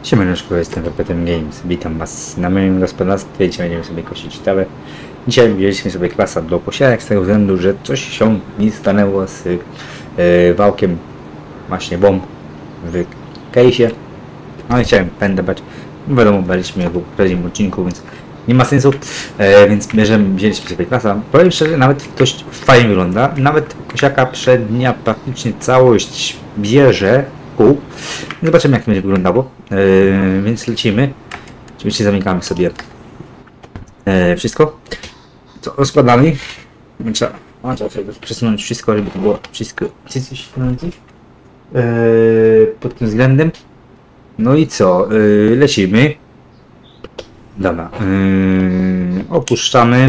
Siemaneczko, jestem Repetem Games. Witam was na moim gospodarstwie. Dzisiaj będziemy sobie kosić trawę. Dzisiaj wzięliśmy sobie kwasa do posiadek z tego względu, że coś się mi stanęło z wałkiem właśnie bomb w case'ie. No i chciałem pędać. Wiadomo, byliśmy go w poprzednim odcinku, więc nie ma sensu. Więc wzięliśmy sobie kwasa. Powiem szczerze, nawet dość fajnie wygląda. Nawet kosiarka przednia praktycznie całość bierze kół. Zobaczymy, jak to będzie wyglądało. Więc lecimy. Oczywiście zamykamy sobie wszystko. Co rozkładamy. Trzeba sobie przesunąć wszystko, żeby to było wszystko pod tym względem. No i co? Lecimy. Dobra. Opuszczamy.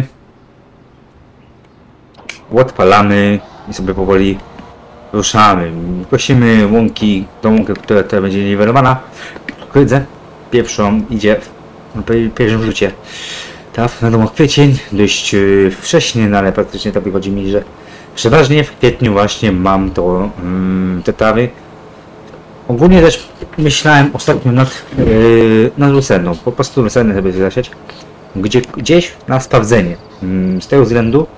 Odpalamy i sobie powoli ruszamy. Kosimy łąki, tą łąkę, która tutaj będzie niwelowana. Kukurydzę pierwszą idzie w pierwszym rzucie. Tak, wiadomo, kwiecień dość wcześnie, no ale praktycznie to wychodzi mi, że przeważnie w kwietniu właśnie mam to te trawy. Ogólnie też myślałem ostatnio nad lucerną, po prostu lucernę sobie zasiać, gdzieś na sprawdzenie, z tego względu,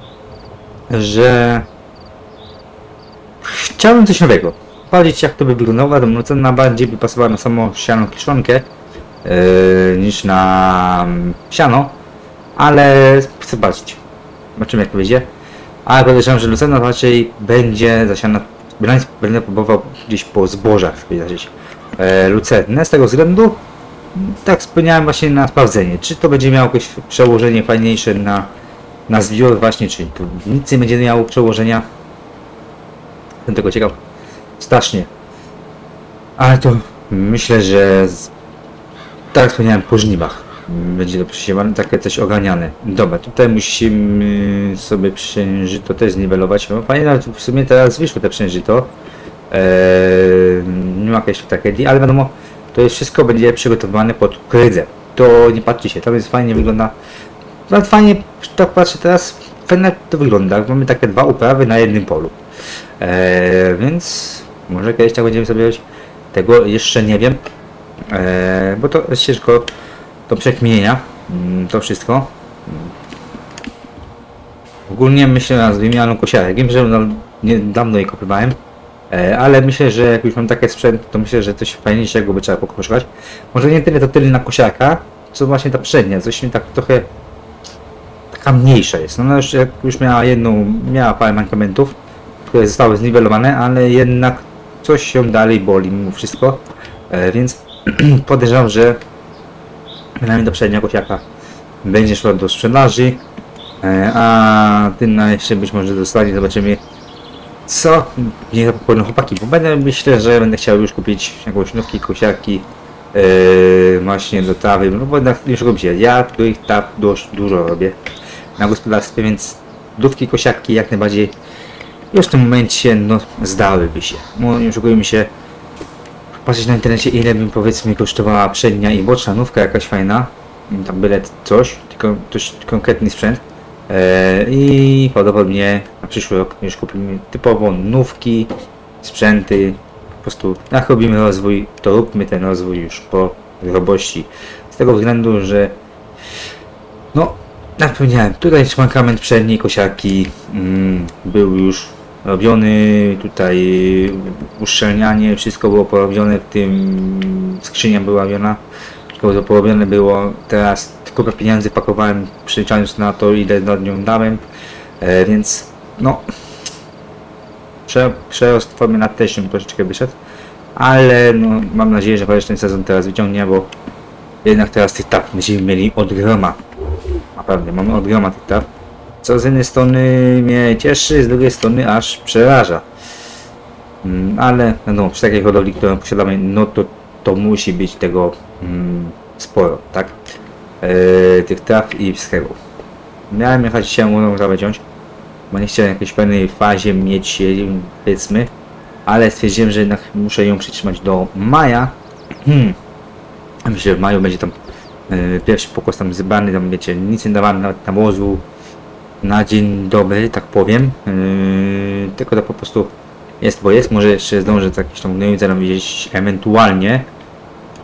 że chciałbym coś nowego, sprawdzić, jak to by wyglądało. Ta lucerna bardziej by pasowała na samą siano kiszonkę niż na siano, ale chcę zobaczyć, zobaczymy, jak to wyjdzie. Ale podejrzewam, że lucerna raczej będzie zasiana. Będę próbował gdzieś po zbożach zasiać lucernę, z tego względu, tak wspomniałem właśnie na sprawdzenie, czy to będzie miało jakieś przełożenie fajniejsze na zbiór właśnie, czy tu nic nie będzie miało przełożenia. Jestem tego ciekaw strasznie, ale to myślę, że tak jak wspomniałem, po żniwach będzie to przesiewane, takie coś oganiane. Dobra, tutaj musimy sobie przężyto też zniwelować. No, fajnie, nawet w sumie teraz wyszło te przężyto. Nie ma jakiejś tragedii, ale wiadomo, to jest wszystko będzie przygotowane pod kukurydzę. To nie patrzcie się, to jest fajnie wygląda. Nawet fajnie, tak patrzę teraz, fajnie to wygląda. Mamy takie dwa uprawy na jednym polu. Więc może kiedyś tak będziemy sobie robić. Tego jeszcze nie wiem. Bo to jest ciężko do przekminienia, to wszystko. Ogólnie myślę nad wymianą kosiarek. Wiem, że niedawno je kupowałem, ale myślę, że jak już mam taki sprzęt, to myślę, że coś fajniejszego by trzeba pokosztować. Może nie tyle to tyle na kosiarka, co właśnie ta przednia, coś mi tak trochę taka mniejsza jest. No już miała parę mankamentów, które zostały zniwelowane, ale jednak coś się dalej boli mimo wszystko, więc podejrzewam, że przynajmniej do przednia kosiarka będzie szła do sprzedaży, a tym jeszcze być może dostanie. Zobaczymy, co nie zapowiedzą chłopaki, bo myślę, że będę chciał już kupić jakąś nówki kosiarki właśnie do trawy, no bo już robię, ja ich tak dość dużo robię na gospodarstwie, więc nówki kosiarki jak najbardziej już w tym momencie no zdałyby się. No nie oszukujmy się, patrzeć na internecie, ile bym powiedzmy kosztowała przednia i boczna nówka jakaś fajna, tam byle coś, tylko dość konkretny sprzęt, i prawdopodobnie na przyszły rok już kupimy typowo nówki, sprzęty. Po prostu jak robimy rozwój, to róbmy ten rozwój już po grobości, z tego względu, że no jak powiedziałem, tutaj mankament przedniej kosiarki był już robiony, tutaj uszczelnianie, wszystko było porobione, w tym skrzynia była robiona, wszystko to porobione było. Teraz tylko pieniędzy pakowałem, przeliczając na to, ile nad nią dałem, więc no przerost w formie nad też troszeczkę wyszedł, ale no mam nadzieję, że chociaż ten sezon teraz wyciągnie, bo jednak teraz tych tap będziemy mieli od groma. Naprawdę, mamy od groma tych tap, co z jednej strony mnie cieszy, z drugiej strony aż przeraża. Ale no, przy takiej hodowli, którą posiadamy, no to musi być tego sporo, tak? Tych traw i wschewów. Miałem jechać się młodą trawę ciąć, bo nie chciałem w jakiejś pewnej fazie mieć, powiedzmy, ale stwierdziłem, że jednak muszę ją przytrzymać do maja. Myślę, że w maju będzie tam pierwszy pokos tam zebrany, tam wiecie, nic nie dawałem nawet nawozu na dzień dobry, tak powiem, tylko to po prostu jest, bo jest, może jeszcze zdążę jakieś tam gnojnice nam widzieć ewentualnie,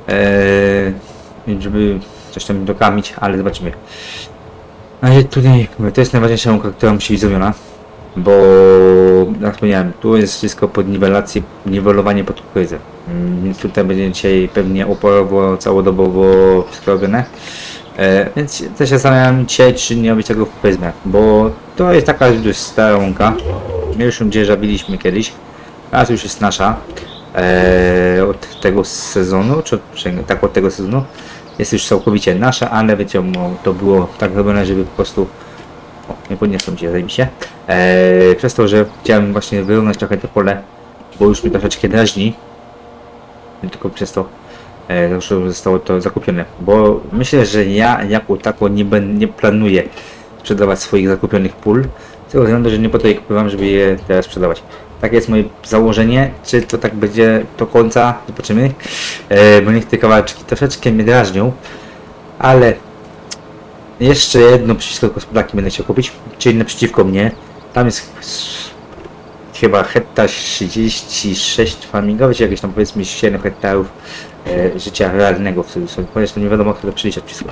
żeby coś tam dokamić, ale zobaczymy. Ale tutaj to jest najważniejsza łąka, która musi być zrobiona, bo jak wspomniałem, tu jest wszystko pod niwelację, niwelowanie pod kukurydzę. Więc tutaj będzie dzisiaj pewnie oporowo, całodobowo wszystko robione. Więc też się zastanawiam dzisiaj, czy nie robić tego w kukurydzę, bo to jest taka dość stara łąka. My już ją dzierżawiliśmy kiedyś, teraz już jest nasza. Od tego sezonu, czy tak od tego sezonu jest już całkowicie nasza, ale wiecie, to było tak robione, żeby po prostu nie podniosłem cię, zajmij się. Przez to, że chciałem właśnie wyrównać trochę to pole, bo już mi troszeczkę drażni, tylko przez to zostało to zakupione, bo myślę, że ja jako tako nie planuję sprzedawać swoich zakupionych pól, z tego względu, że nie po to je kupowałem, żeby je teraz sprzedawać. Takie jest moje założenie, czy to tak będzie do końca, zobaczymy, bo niech te kawałeczki troszeczkę mnie drażnią, ale jeszcze jedno przeciwko gospodarki będę chciał kupić, czyli naprzeciwko mnie, tam jest chyba hektar 36 farmingowy, czy jakieś tam powiedzmy 7 hektarów życia realnego, w cudzysłowie, ponieważ to nie wiadomo, kto to przeliczać wszystko.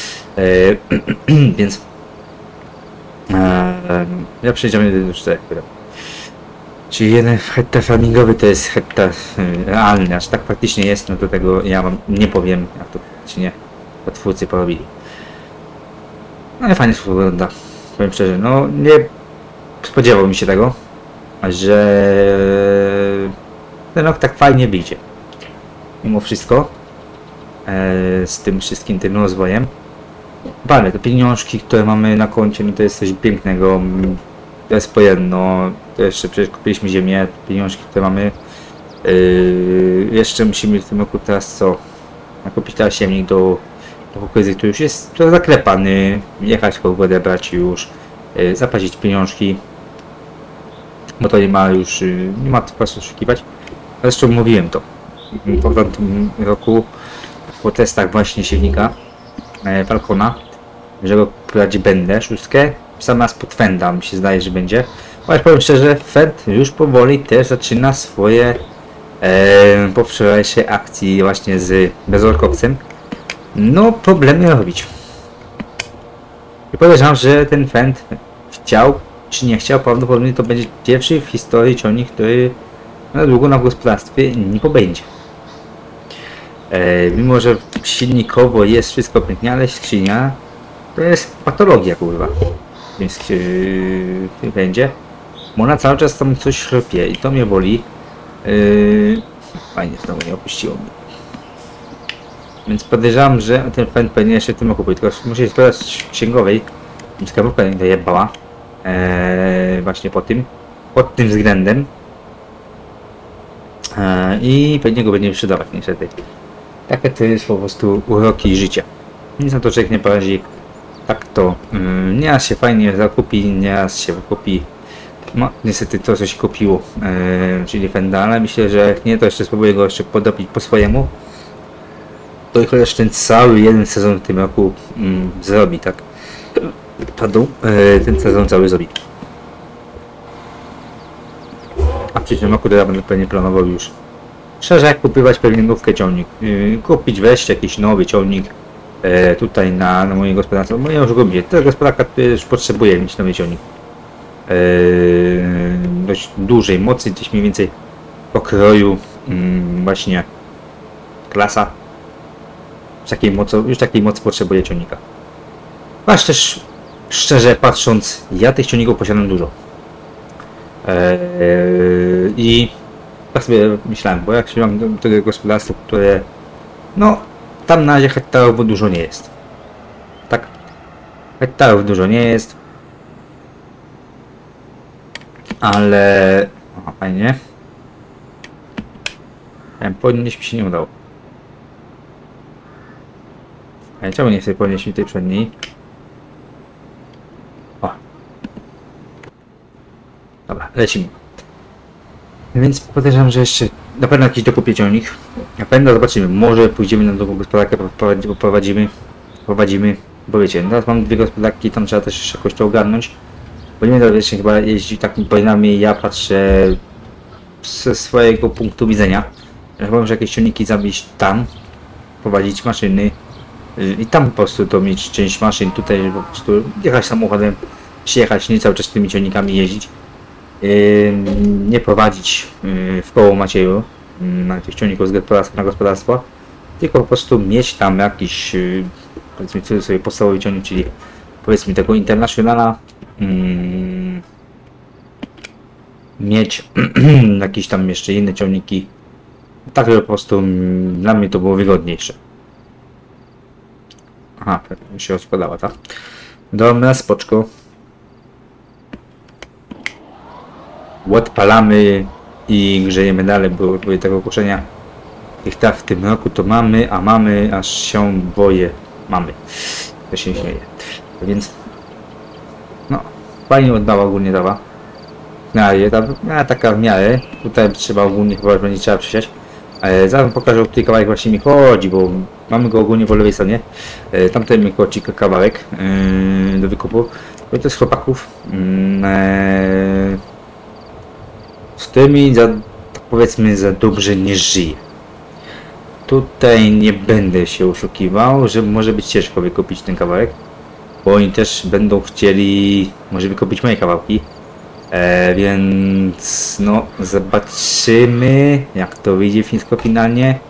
Więc ja przejdziemy do 4 chwilę. Czyli jeden hektar farmingowy to jest hektar realny, aż tak faktycznie jest, no do tego ja wam nie powiem, jak to faktycznie twórcy porobili. No ale fajnie to wygląda, powiem szczerze, no nie spodziewał mi się tego, że ten rok tak fajnie wyjdzie. Mimo wszystko, z tym wszystkim tym rozwojem. Ale te pieniążki, które mamy na koncie, no to jest coś pięknego. To jest pojedno, to jeszcze przecież kupiliśmy ziemię, pieniążki, które mamy. Jeszcze musimy w tym roku teraz co? Nakupić teraz siemnik do kukurydzy, który już jest zaklepany, jechać po wodę brać już, zapłacić pieniążki, bo to nie ma już, nie ma po prostu oszukiwać. Zresztą mówiłem to po tamtym roku po testach właśnie siewnika Falcona, że go kupować będę, szóstkę, sam raz pod Fenda mi się zdaje, że będzie. Ale powiem szczerze, Fend już powoli też zaczyna swoje po wczorajszej akcji właśnie z bezorkowcem, no problemy robić. I podejrzewam, że ten Fend chciał czy nie chciał, prawdopodobnie to będzie pierwszy w historii ciągnik, który na długo na gospodarstwie nie pobędzie. Mimo, że silnikowo jest wszystko pięknie, ale skrzynia to jest patologia, kurwa. Więc będzie. Bo ona cały czas tam coś chrupie i to mnie boli. Fajnie, znowu nie opuściło mnie. Więc podejrzewam, że ten Fend pewnie jeszcze w tym roku, tylko muszę się sprawdzić księgowej. Skarbówka nie dojebała. Właśnie pod tym względem. I pewnie go będzie sprzedawać niestety. Takie to jest po prostu uroki życia. Nic na to człowiek nie poradzi. Tak to nieraz się fajnie zakupi, nieraz się wykupi. No niestety to co się kupiło, czyli Fenda, ale myślę, że jak nie, to jeszcze spróbuję go jeszcze podopić po swojemu. To chociaż ten cały jeden sezon w tym roku zrobi, tak? Pardon, ten sezon cały zrobi. A w przyszłym roku to ja będę pewnie planował już szczerze jak kupować pewnie nówkę ciągnik. Kupić, weź jakiś nowy ciągnik tutaj na moje gospodarstwo. Bo ja już go mówię, ta gospodarka już potrzebuje mieć nowy ciągnik. Dość dużej mocy, gdzieś mniej więcej pokroju właśnie klasa. Już takiej mocy potrzebuje ciągnika. Aż też szczerze patrząc, ja tych ciągników posiadam dużo. I tak sobie myślałem, bo jak się mam do tego gospodarstwa, które no tam na razie hektarów dużo nie jest. Tak? Hektarów dużo nie jest. Ale fajnie. Podnieść mi się nie udało. A czemu nie chcę podnieść mi tej przedniej? O. Dobra, lecimy. Więc podejrzewam, że jeszcze na pewno jakiś dokupię ciągnik. Na pewno zobaczymy. Może pójdziemy na drugą gospodarkę, prowadzimy. Bo wiecie, teraz mam dwie gospodarki, tam trzeba też jeszcze jakoś to ogarnąć. Bo nie będę wiecznie chyba jeździć takim przynajmniej ja patrzę ze swojego punktu widzenia. Ja chyba muszę jakieś ciągniki zabić tam. prowadzić maszyny i tam po prostu to mieć część maszyn, tutaj po prostu jechać samochodem, przyjechać, nie cały czas tymi ciągnikami jeździć, nie prowadzić w koło Macieju na tych ciągników z gospodarstwa na gospodarstwo, tylko po prostu mieć tam jakiś powiedzmy sobie podstawowy ciągnik, czyli powiedzmy tego Internationala, mieć jakieś tam jeszcze inne ciągniki, tak żeby po prostu dla mnie to było wygodniejsze. Aha, już się odkładała, tak? Dobra, spoczko. Odpalamy i grzejemy dalej, bo tego koszenia tych traw w tym roku to mamy, a mamy, aż się boję. Mamy. To się śmieje. Więc no, fajnie oddała ogólnie dawa. Taka w miarę. Tutaj trzeba ogólnie chyba będzie trzeba przysiać. Zaraz pokażę, o który kawałek właśnie mi chodzi, bo mamy go ogólnie po lewej stronie. Tamten mi chodzi kawałek do wykupu. To jest chłopaków. Z tymi tak powiedzmy za dobrze nie żyje. Tutaj nie będę się oszukiwał, że może być ciężko wykupić ten kawałek, bo oni też będą chcieli może wykupić moje kawałki. Więc no zobaczymy, jak to wyjdzie wszystko finalnie.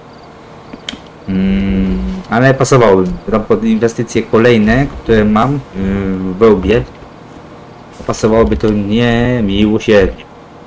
Ale pasowałoby tam pod inwestycje kolejne, które mam w Bełbie, pasowałoby to niemiłosiernie.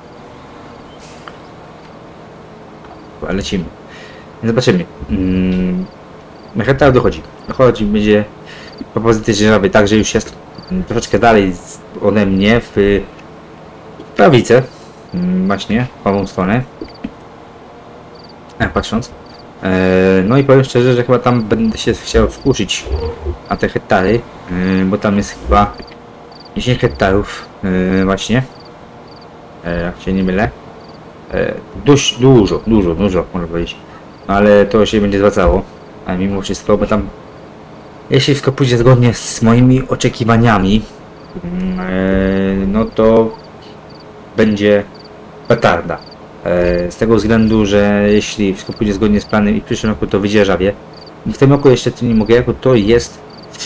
Lecimy. Zobaczymy. Hektar dochodzi, będzie propozycja dzierżawy, także już jest troszeczkę dalej ode mnie w prawicę, właśnie w prawą stronę, patrząc. No i powiem szczerze, że chyba tam będę się chciał wkurzyć na te hektary, bo tam jest chyba 10 hektarów właśnie, jak się nie mylę. Dość dużo można powiedzieć, ale to się będzie zwracało, a mimo wszystko, bo tam jeśli wszystko pójdzie zgodnie z moimi oczekiwaniami, no to będzie petarda. Z tego względu, że jeśli wszystko pójdzie zgodnie z planem i w przyszłym roku to wydzierżawię, w tym roku jeszcze tu nie mogę, bo to jest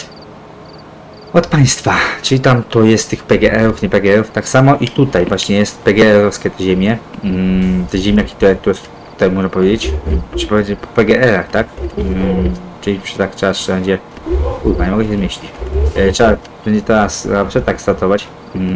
od państwa, czyli tam to jest tych PGR-ów, nie PGR-ów, tak samo i tutaj właśnie jest PGR-owskie te ziemie, te ziemniaki, które tutaj można powiedzieć, czy powiedzieć po PGR-ach, tak? Czyli tak trzeba będzie, kurwa, nie mogę się zmieścić, trzeba będzie teraz przetarg startować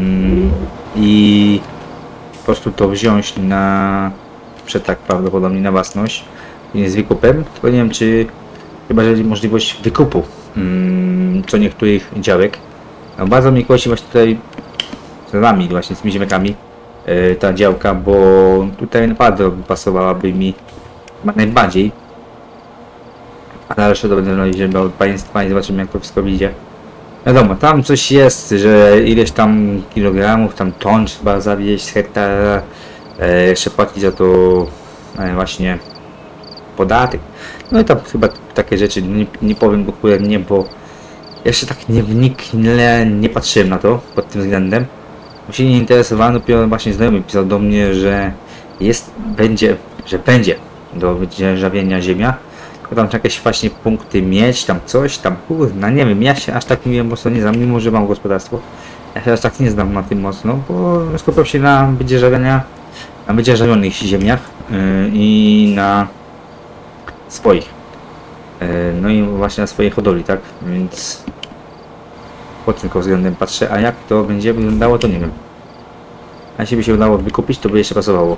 i po prostu to wziąć na przetarg, prawdopodobnie na własność z wykupem, tylko nie wiem, czy chyba, że jest możliwość wykupu co niektórych działek. No, bardzo mnie kości właśnie tutaj z nami, właśnie z tymi ziemniakami, ta działka, bo tutaj naprawdę pasowałaby mi najbardziej. A na resztę to będę naleźć od państwa i zobaczymy, jak to wszystko wyjdzie. Wiadomo, tam coś jest, że ileś tam kilogramów, tam ton trzeba zawieźć z hektara, jeszcze płacić za to właśnie podatek. No i tam chyba takie rzeczy, nie powiem dokładnie, bo jeszcze tak nie patrzyłem na to pod tym względem. Bo się nie interesowałem, dopiero właśnie znajomy pisał do mnie, że będzie do wydzierżawienia ziemia. Tylko tam jakieś właśnie punkty mieć, tam coś, tam kurna, nie wiem, ja się aż tak nie wiem mocno nie znam, mimo że mam gospodarstwo. Ja się aż tak nie znam na tym mocno, bo skupiam się na wydzierżawionych ziemiach i na swoich. No i właśnie na swojej hodowli, tak? Więc pod tym względem patrzę, a jak to będzie wyglądało, to nie wiem. A jeśli by się udało wykupić, to by jeszcze pasowało.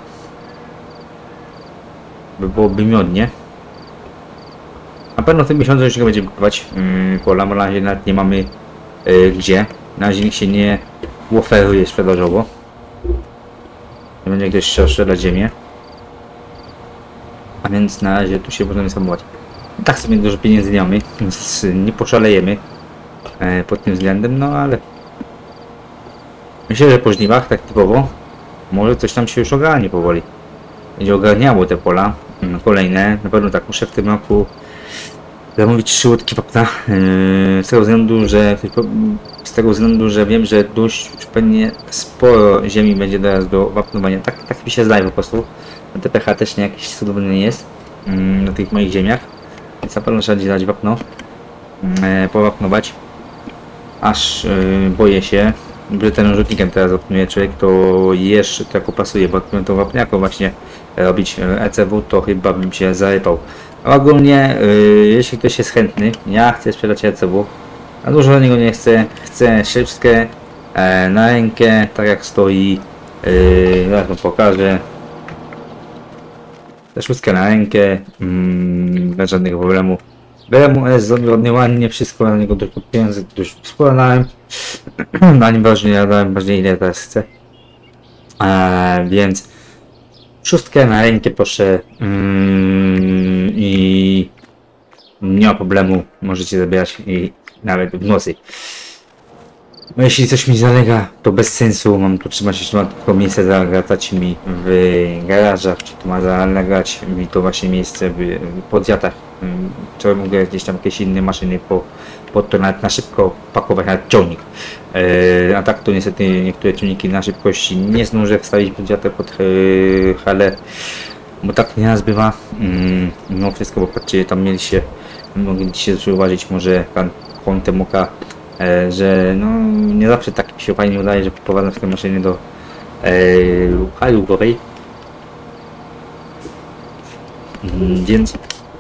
By byłoby miodnie. Na pewno w tym miesiącu już nie będziemy kupować pola, bo na razie nawet nie mamy gdzie. Na razie nikt się nie oferuje sprzedażowo. Nie będzie ktoś chciał sprzedać ziemię. A więc na razie tu się możemy samować. Tak sobie dużo pieniędzy nie mamy, więc nie poszalejemy pod tym względem, no ale myślę, że po żniwach tak typowo może coś tam się już ogarnie powoli. Będzie ogarniało te pola kolejne. Na pewno tak muszę w tym roku zamówić 3 łódki wapna, z tego względu, że wiem, że dość już pewnie sporo ziemi będzie teraz do wapnowania. Tak mi się zdaje po prostu. TPH też nie jakiś cudowny nie jest na tych moich ziemiach. więc na pewno trzeba dać wapno, powapnować, aż boję się, że ten rzutnikiem teraz wapnuje człowiek, to jeszcze tak pasuje, bo jak to wapniako właśnie robić ECW, to chyba bym się zarypał. Ogólnie, jeśli ktoś jest chętny, ja chcę sprzedać ECW, a dużo do niego nie chcę, chcę szybkę na rękę, tak jak stoi, zaraz wam pokażę. Też szóstkę na rękę, bez żadnego problemu. Beremu S zrobił ładnie, wszystko na niego tylko pieniędzy już sporo dałem. Na nim ważniej, ja dałem ważniej ile teraz chcę. Więc szóstkę na rękę proszę i nie ma problemu, możecie zabierać i nawet w nocy. No jeśli coś mi zalega, to bez sensu, mam tu trzymać jeszcze tylko miejsce zagrać mi w garażach, czy to ma zalegać mi to właśnie miejsce w podjatach, co mogę gdzieś tam jakieś inne maszyny pod to nawet na szybko pakować na ciągnik. A tak to niestety niektóre ciągniki na szybkości nie zdążę wstawić podjatę pod halę, bo tak nie raz bywa. No wszystko, bo patrzcie, tam mogliście zauważyć może kątem oka, że no nie zawsze tak mi się fajnie udaje, że poprowadzam w tej maszynie do hali łukowej. Więc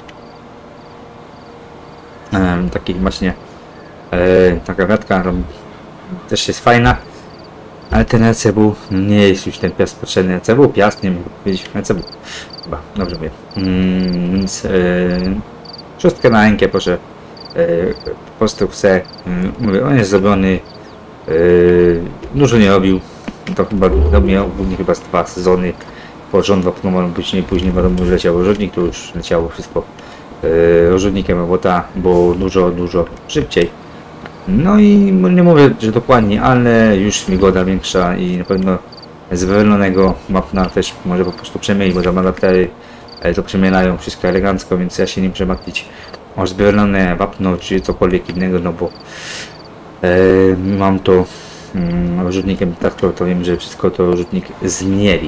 taki właśnie taka gadka też jest fajna, ale ten ECW nie jest już ten piast potrzebny. ECW, piast, nie wiem powiedzieć, ECW chyba, dobrze mówię. Więc szóstkę na rękę proszę. Po prostu chcę, mówię, on jest zrobiony, dużo nie robił, to chyba robił ogólnie chyba z 2 sezony po rząd wapnął, później wiadomo, że leciał rzutnik, to już leciało wszystko rzutnikiem robota, bo dużo szybciej. No i nie mówię, że dokładnie, ale już wygoda większa i na pewno z wywalonego wapna też może po prostu przemielić, bo tam adaptery to przemielają wszystko elegancko, więc ja się nie muszę martwić o zbierane wapno czy cokolwiek innego, no bo mam to rzutnikiem, tak to wiem, że wszystko to rzutnik zmieli.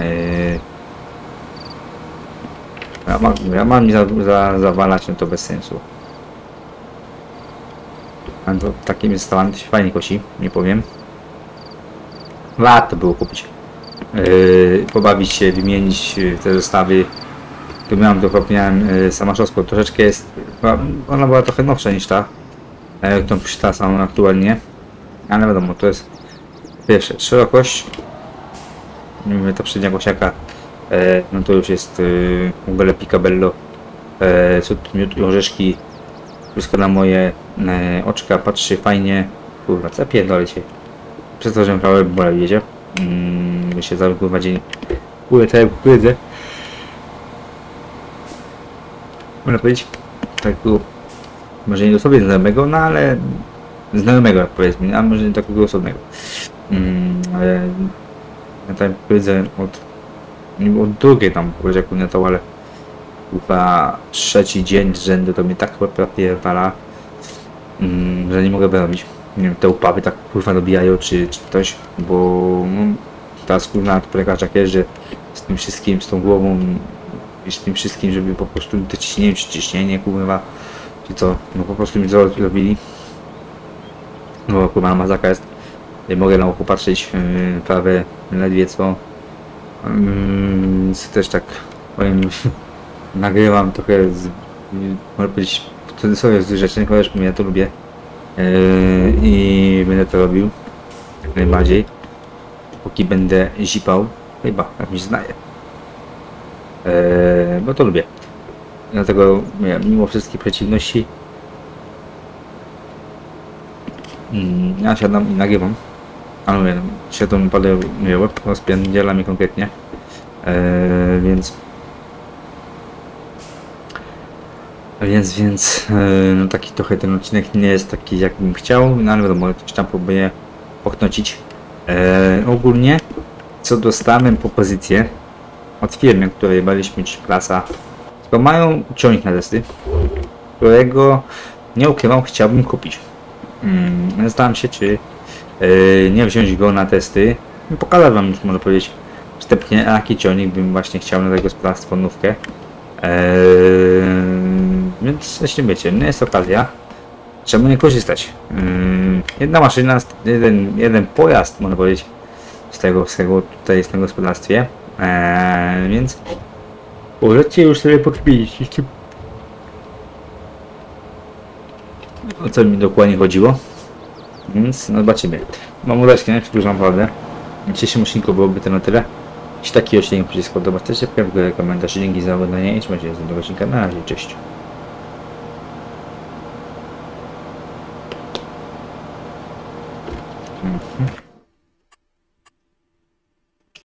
Ja mam mi zawalać, no to bez sensu. A to takimi zestawami to się fajnie kosi, nie powiem. Warto było kupić, pobawić się, wymienić te zestawy. Tu miałem Samaszowską, troszeczkę jest, ona była trochę nowsza niż ta, którą przytasam aktualnie, ale wiadomo, to jest pierwsze, szerokość, ta przednia kosiaka, no to już jest w ogóle picabello, cud, miód i orzeszki, wszystko na moje oczka, patrzy fajnie, kurwa, zapierdolę się, przez to, że prawie bolę jedzie, by się cały kurwa dzień kurydzę. Można powiedzieć, takiego, może nie sobie znajomego, no ale znajomego powiedzmy, a może nie takiego osobnego. Ale ja tak powiedzę od drugiej tam powiedziałku na to, ale chyba 3. dzień z rzędu to mnie tak napierdala, że nie mogę wyrobić. Nie wiem, te upawy tak kurwa dobijają czy coś, bo no, teraz kurwa to polega tak jest, że z tym wszystkim, z tą głową i z tym wszystkim, żeby po prostu to ciśnienie czy ciśnienie kurwa, czy co, no po prostu mi zrobili. No kurwa mazaka jest, nie mogę na oko patrzeć, prawie ledwie co. Więc też tak powiem, nagrywam trochę, można powiedzieć, wtedy sobie z rzeczy, chociaż ja to lubię i będę to robił jak najbardziej, póki będę zipał, chyba, jak mi się zdaje, bo to lubię, dlatego mimo wszystkich przeciwności ja siadam i nagrywam, ale mówię, siadam, padę łeb, rozpierdziela mi konkretnie, więc no taki trochę ten odcinek nie jest taki jakbym chciał, no ale wiadomo, coś tam próbuję poknocić. Ogólnie co dostałem propozycję od firmy, której baliśmy czy klasa, to mają ciągnik na testy, którego nie ukrywam, chciałbym kupić. Zastanawiam się, czy nie wziąć go na testy. Pokażę wam już, można powiedzieć, wstępnie, jaki ciągnik bym właśnie chciał na tego gospodarstwo nówkę. Więc jeśli wiecie, nie jest okazja, czemu nie korzystać? Jedna maszyna, jeden pojazd, można powiedzieć, z tego tutaj jest na gospodarstwie, więc możecie już sobie pokminić, o co mi dokładnie chodziło. Więc no zobaczymy. Mam udać, nie? Przedłużam naprawdę. W dzisiejszym odcinku byłoby to na tyle. Jeśli taki odcinek się spodobał, to się komentarz. Dzięki za oglądanie i trzymajcie się z tego odcinka. Na razie, cześć. Mhm.